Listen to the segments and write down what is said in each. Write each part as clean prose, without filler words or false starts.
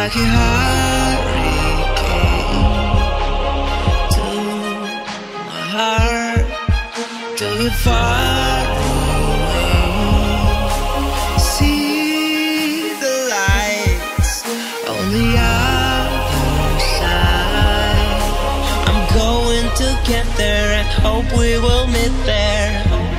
like a hurricane to my heart, till it far away. See the lights on the other side. I'm going to get there and hope we will meet there.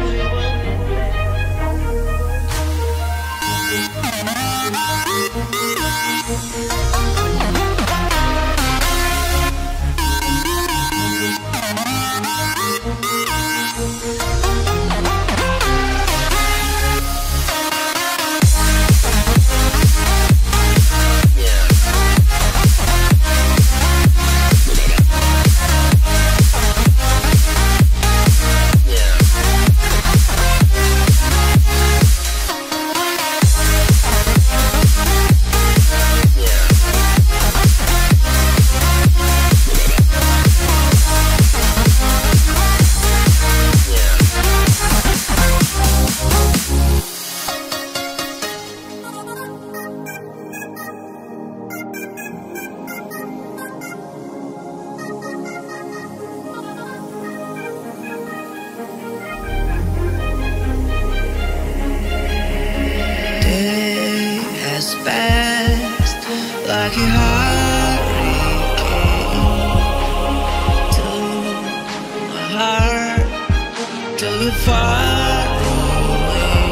Fast like a hurricane to my heart, till it far away.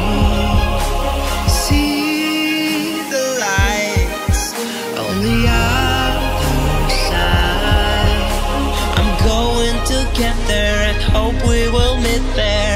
See the lights on the other side. I'm going to get there and hope we will meet there.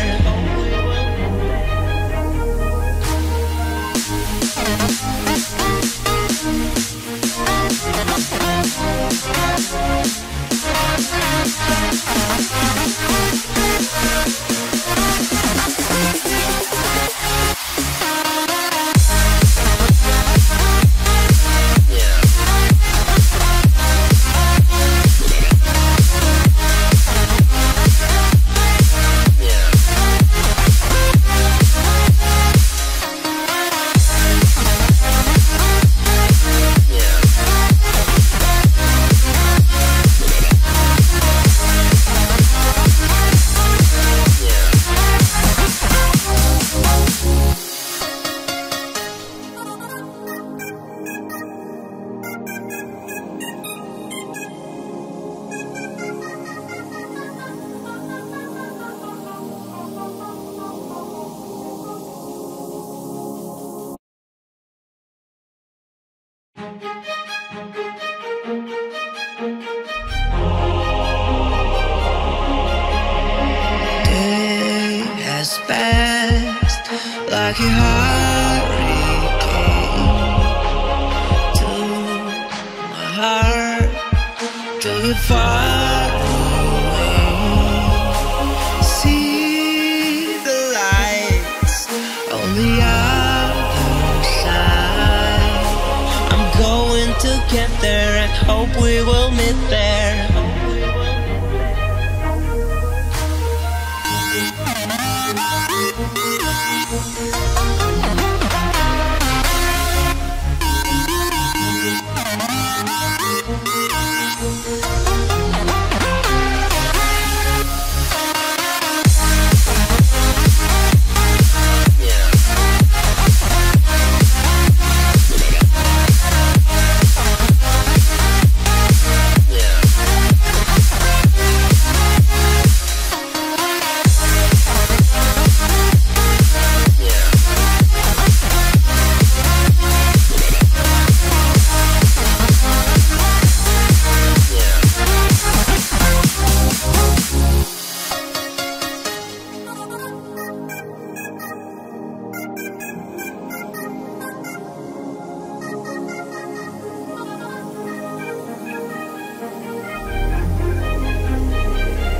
Day has passed like a hurricane to my heart, till it far away. See the lights on the other side. I'm going to get there and hope we will meet there.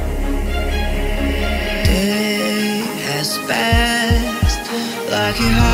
Fast like a